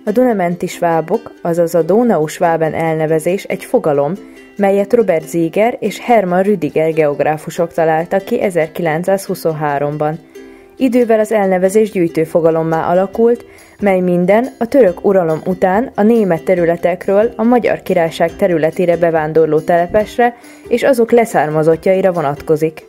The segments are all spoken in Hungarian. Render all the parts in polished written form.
A Duna-menti svábok, azaz a Donau-Schwaben elnevezés egy fogalom, melyet Robert Sieger és Hermann Rüdiger geográfusok találtak ki 1923-ban. Idővel az elnevezés gyűjtőfogalommá alakult, mely minden a török uralom után a német területekről a Magyar Királyság területére bevándorló telepesre és azok leszármazottjaira vonatkozik.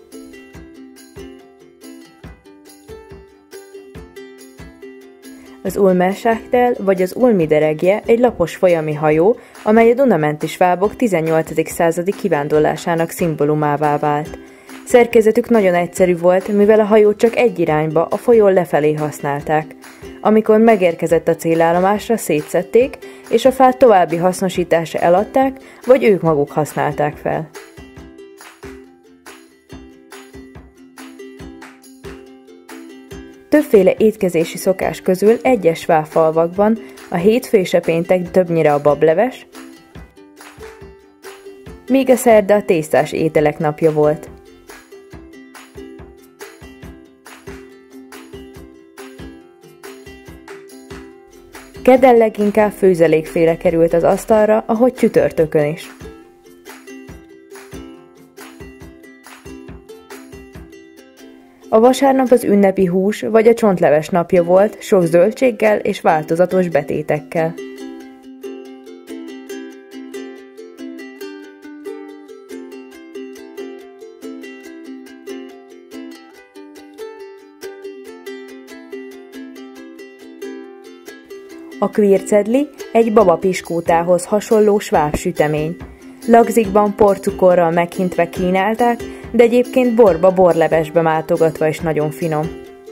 Az Ulmerschachtel vagy az Ulmideregje egy lapos folyami hajó, amely a Duna-menti svábok 18. századi kivándorlásának szimbólumává vált. Szerkezetük nagyon egyszerű volt, mivel a hajót csak egy irányba, a folyón lefelé használták. Amikor megérkezett a célállomásra, szétszedték, és a fát további hasznosításra eladták, vagy ők maguk használták fel. Többféle étkezési szokás közül egyes sváb falvakban a hétfő és a péntek többnyire a bableves, míg a szerda a tésztás ételek napja volt. Kedden leginkább főzelékféle került az asztalra, ahogy csütörtökön is. A vasárnap az ünnepi hús vagy a csontleves napja volt, sok zöldséggel és változatos betétekkel. A kvírcedli egy babapiskótához hasonló sváb sütemény. Lagzikban porcukorral meghintve kínálták, de egyébként borba borlevesbe máltogatva is nagyon finom.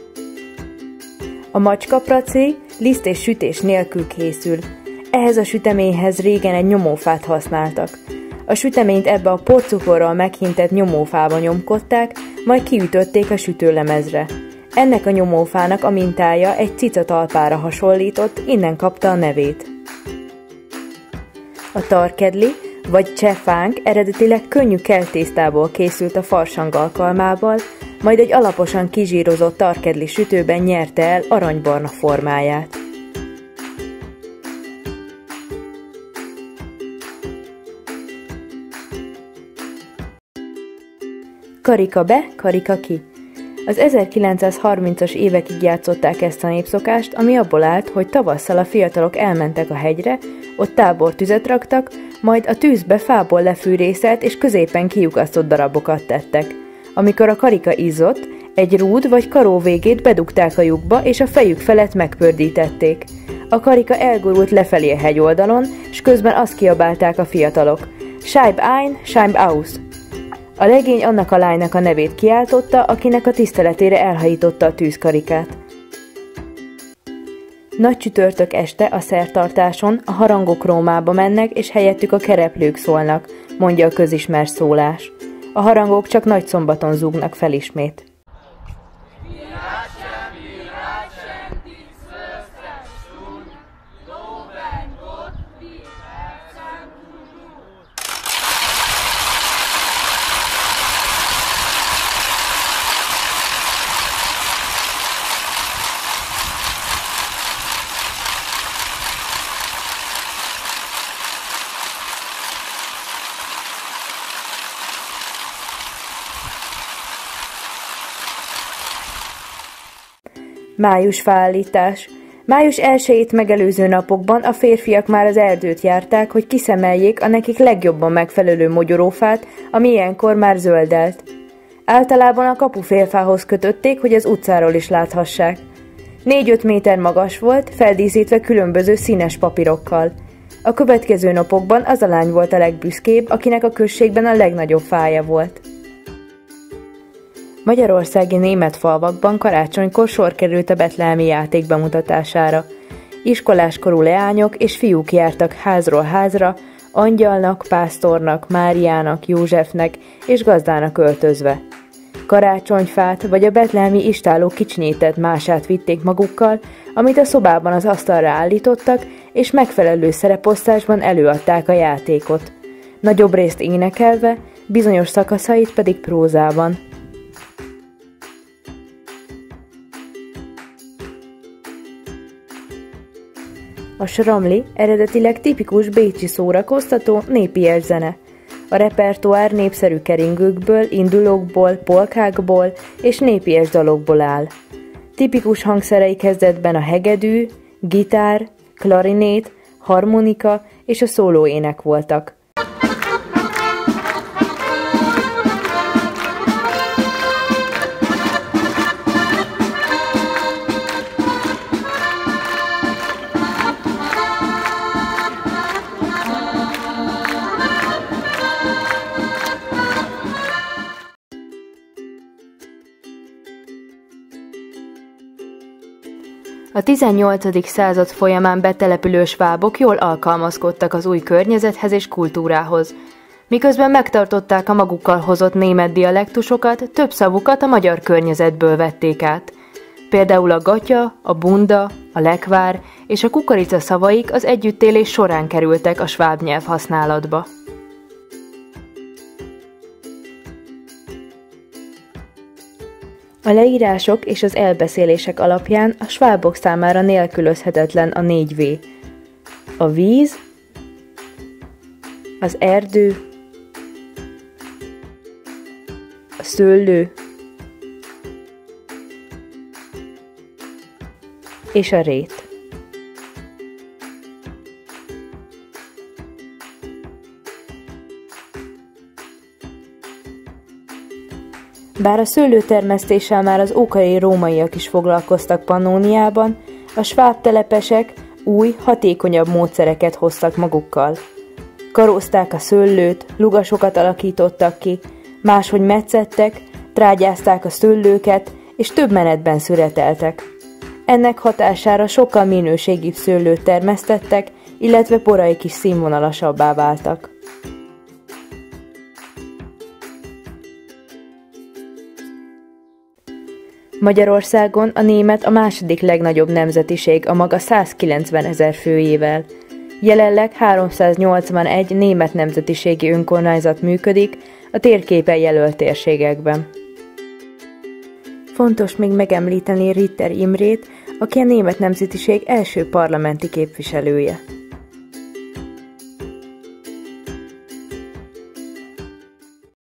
A macskapracé liszt és sütés nélkül készül. Ehhez a süteményhez régen egy nyomófát használtak. A süteményt ebbe a porcukorral meghintett nyomófába nyomkodták, majd kiütötték a sütőlemezre. Ennek a nyomófának a mintája egy cicatalpára hasonlított, innen kapta a nevét. A tarkedli, vagy csefánk eredetileg könnyű keltésztából készült a farsang alkalmával, majd egy alaposan kizsírozott tarkedli sütőben nyerte el aranybarna formáját. Karika be, karika ki. Az 1930-as évekig játszották ezt a népszokást, ami abból állt, hogy tavasszal a fiatalok elmentek a hegyre, ott tábortüzet raktak, majd a tűzbe fából lefűrészelt és középen kiukasztott darabokat tettek. Amikor a karika izzott, egy rúd vagy karó végét bedugták a lyukba, és a fejük felett megpördítették. A karika elgurult lefelé a hegyoldalon, és közben azt kiabálták a fiatalok: Scheib ein, Scheib aus! A legény annak a lánynak a nevét kiáltotta, akinek a tiszteletére elhajította a tűzkarikát. Nagy csütörtök este a szertartáson a harangok Rómába mennek, és helyettük a kereplők szólnak, mondja a közismert szólás. A harangok csak nagyszombaton zúgnak fel ismét. Május faállítás. Május 1-ét megelőző napokban a férfiak már az erdőt járták, hogy kiszemeljék a nekik legjobban megfelelő mogyorófát, ami ilyenkor már zöldelt. Általában a kapufélfához kötötték, hogy az utcáról is láthassák. 4-5 méter magas volt, feldíszítve különböző színes papírokkal. A következő napokban az a lány volt a legbüszkébb, akinek a községben a legnagyobb fája volt. Magyarországi német falvakban karácsonykor sor került a betlehemi játék bemutatására. Iskoláskorú leányok és fiúk jártak házról házra, angyalnak, pásztornak, Máriának, Józsefnek és gazdának öltözve. Karácsonyfát vagy a betlehemi istállók kicsinyített mását vitték magukkal, amit a szobában az asztalra állítottak, és megfelelő szereposztásban előadták a játékot. Nagyobb részt énekelve, bizonyos szakaszait pedig prózában. A sramli eredetileg tipikus bécsi szórakoztató népies zene. A repertoár népszerű keringőkből, indulókból, polkákból és népies dalokból áll. Tipikus hangszerei kezdetben a hegedű, gitár, klarinét, harmonika és a szólóének voltak. A 18. század folyamán betelepülő svábok jól alkalmazkodtak az új környezethez és kultúrához. Miközben megtartották a magukkal hozott német dialektusokat, több szavukat a magyar környezetből vették át. Például a gatya, a bunda, a lekvár és a kukorica szavaik az együttélés során kerültek a sváb nyelv használatba. A leírások és az elbeszélések alapján a svábok számára nélkülözhetetlen a 4V. A víz, az erdő, a szőlő és a rét. Bár a szőlőtermesztéssel már az ókori rómaiak is foglalkoztak Pannóniában, a sváb telepesek új, hatékonyabb módszereket hoztak magukkal. Karózták a szőlőt, lugasokat alakítottak ki, máshogy metszettek, trágyázták a szőlőket, és több menetben szüreteltek. Ennek hatására sokkal minőségibb szőlőt termesztettek, illetve poraik is színvonalasabbá váltak. Magyarországon a német a második legnagyobb nemzetiség a maga 190 000 főjével. Jelenleg 381 német nemzetiségi önkormányzat működik a térképen jelölt térségekben. Fontos még megemlíteni Ritter Imrét, aki a német nemzetiség első parlamenti képviselője.